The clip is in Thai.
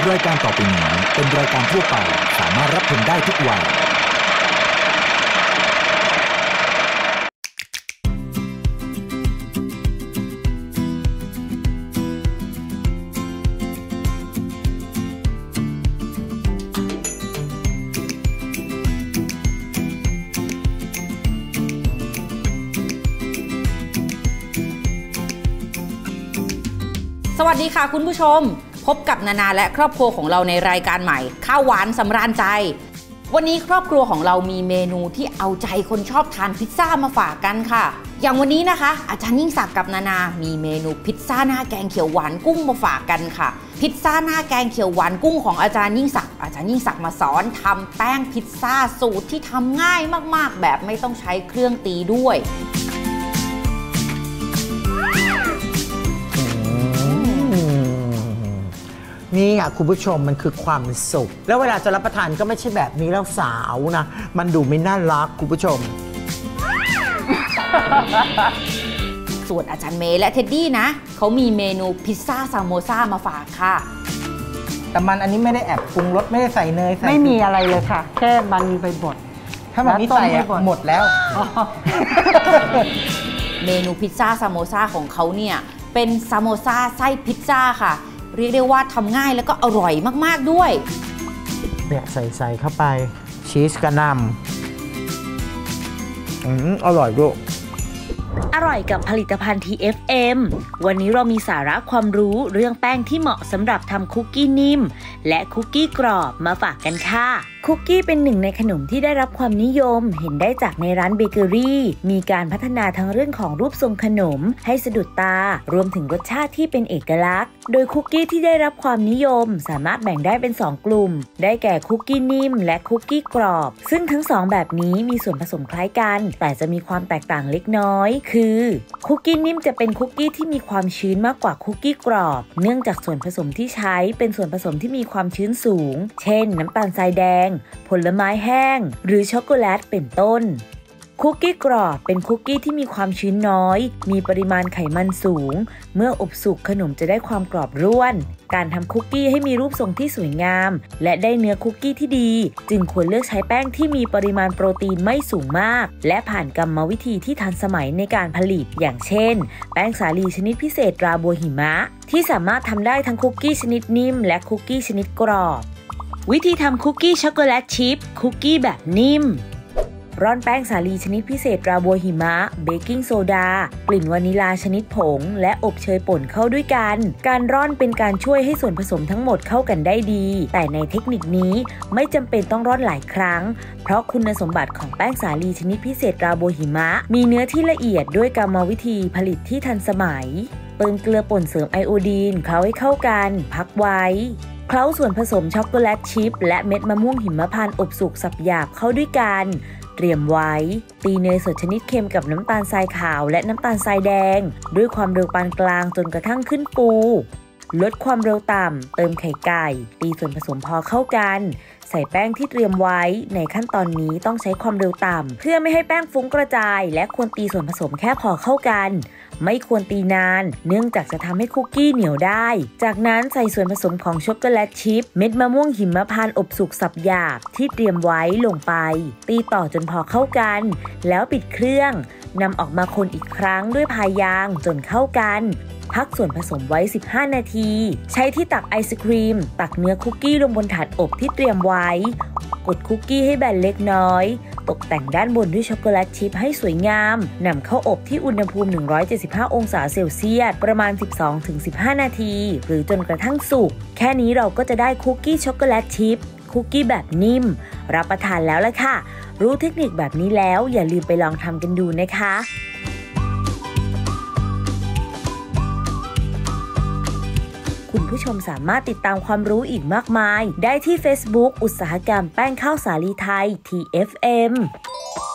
รายการต่อไปนี้เป็นรายการทั่วไปสามารถรับชมได้ทุกวัยสวัสดีค่ะคุณผู้ชมพบกับนานาและครอบครัวของเราในรายการใหม่ข้าวหวานสำราญใจวันนี้ครอบครัวของเรามีเมนูที่เอาใจคนชอบทานพิซซ่ามาฝากกันค่ะอย่างวันนี้นะคะอาจารย์ยิ่งศักดิ์กับนานามีเมนูพิซซ่าหน้าแกงเขียวหวานกุ้งมาฝากกันค่ะพิซซ่าหน้าแกงเขียวหวานกุ้งของอาจารย์ยิ่งศักดิ์มาสอนทำแป้งพิซซ่าสูตรที่ทำง่ายมากๆแบบไม่ต้องใช้เครื่องตีด้วยนี่อ่ะคุณผู้ชมมันคือความสุขแล้วเวลาจะรับประทานก็ไม่ใช่แบบนี้แล้วสาวนะมันดูไม่น่ารักคุณผู้ชมส่วนอาจารย์เมย์และเท็ดดี้นะเขามีเมนูพิซซ่าซามโมซ่ามาฝากค่ะแต่มันอันนี้ไม่ได้แอบปรุงรสไม่ได้ใส่เนยไม่มีอะไรเลยค่ะแค่มันไปบดถ้ามันไม่ใส่หมดแล้วเมนูพิซซ่าซามโมซ่าของเขาเนี่ยเป็นซามโมซ่าไส้พิซซ่าค่ะเรียกได้ว่าทำง่ายแล้วก็อร่อยมากๆด้วยเนี่ยใส่เข้าไปชีสกระนำอร่อยด้วยอร่อยกับผลิตภัณฑ์ TFM วันนี้เรามีสาระความรู้เรื่องแป้งที่เหมาะสำหรับทำคุกกี้นิ่มและคุกกี้กรอบมาฝากกันค่ะคุกกี้เป็นหนึ่งในขนมที่ได้รับความนิยมเห็นได้จากในร้านเบเกอรี่มีการพัฒนาทั้งเรื่องของรูปทรงขนมให้สะดุดตารวมถึงรสชาติที่เป็นเอกลักษณ์โดยคุกกี้ที่ได้รับความนิยมสามารถแบ่งได้เป็น2กลุ่มได้แก่คุกกี้นิ่มและคุกกี้กรอบซึ่งทั้ง2แบบนี้มีส่วนผสมคล้ายกันแต่จะมีความแตกต่างเล็กน้อยคือคุกกี้นิ่มจะเป็นคุกกี้ที่มีความชื้นมากกว่าคุกกี้กรอบเนื่องจากส่วนผสมที่ใช้เป็นส่วนผสมที่มีความชื้นสูงเช่นน้ำตาลทรายแดงผลไม้แห้งหรือช็อกโกแลตเป็นต้นคุกกี้กรอบเป็นคุกกี้ที่มีความชื้นน้อยมีปริมาณไขมันสูงเมื่ออบสุกขนมจะได้ความกรอบร่วนการทำคุกกี้ให้มีรูปทรงที่สวยงามและได้เนื้อคุกกี้ที่ดีจึงควรเลือกใช้แป้งที่มีปริมาณโปรตีนไม่สูงมากและผ่านกรรมวิธีที่ทันสมัยในการผลิตอย่างเช่นแป้งสาลีชนิดพิเศษตราบัวหิมะที่สามารถทำได้ทั้งคุกกี้ชนิดนิ่มและคุกกี้ชนิดกรอบวิธีทำคุกกี้ช็อกโกแลตชิพคุกกี้แบบนิ่มร่อนแป้งสาลีชนิดพิเศษราบัวหิมะเบกกิ้งโซดากลิ่นวานิลาชนิดผงและอบเชยป่นเข้าด้วยกันการร่อนเป็นการช่วยให้ส่วนผสมทั้งหมดเข้ากันได้ดีแต่ในเทคนิคนี้ไม่จำเป็นต้องร่อนหลายครั้งเพราะคุณสมบัติของแป้งสาลีชนิดพิเศษราบัวหิมะมีเนื้อที่ละเอียดด้วยกรรมวิธีผลิตที่ทันสมัยเติมเกลือป่นเสริมไอโอดีนเคล้าให้เข้ากันพักไว้เคล้าส่วนผสมช็อกโกแลตชิพและเม็ดมะม่วงหิมพานต์อบสุกสับหยาบเข้าด้วยกันเตรียมไว้ตีเนยสดชนิดเค็มกับน้ำตาลทรายขาวและน้ำตาลทรายแดงด้วยความเร็วปานกลางจนกระทั่งขึ้นฟูลดความเร็วต่ำเติมไข่ไก่ตีส่วนผสมพอเข้ากันใส่แป้งที่เตรียมไว้ในขั้นตอนนี้ต้องใช้ความเร็วต่ำเพื่อไม่ให้แป้งฟุ้งกระจายและควรตีส่วนผสมแค่พอเข้ากันไม่ควรตีนานเนื่องจากจะทำให้คุกกี้เหนียวได้จากนั้นใส่ส่วนผสมของช็อกโกแลตชิพเม็ดมะม่วงหิมพานต์อบสุกสับหยาบที่เตรียมไว้ลงไปตีต่อจนพอเข้ากันแล้วปิดเครื่องนำออกมาคนอีกครั้งด้วยพายยางจนเข้ากันพักส่วนผสมไว้15นาทีใช้ที่ตักไอศกรีมตักเนื้อคุกกี้ลงบนถาดอบที่เตรียมไว้กดคุกกี้ให้แบนเล็กน้อยตกแต่งด้านบนด้วยช็อกโกแลตชิพให้สวยงามนำเข้าอบที่อุณหภูมิ175องศาเซลเซียสประมาณ 12-15 นาทีหรือจนกระทั่งสุกแค่นี้เราก็จะได้คุกกี้ช็อกโกแลตชิพคุกกี้แบบนิ่มรับประทานแล้วล่ะค่ะรู้เทคนิคแบบนี้แล้วอย่าลืมไปลองทำกันดูนะคะคุณผู้ชมสามารถติดตามความรู้อีกมากมายได้ที่ Facebook อุตสาหกรรมแป้งข้าวสาลีไทย TFM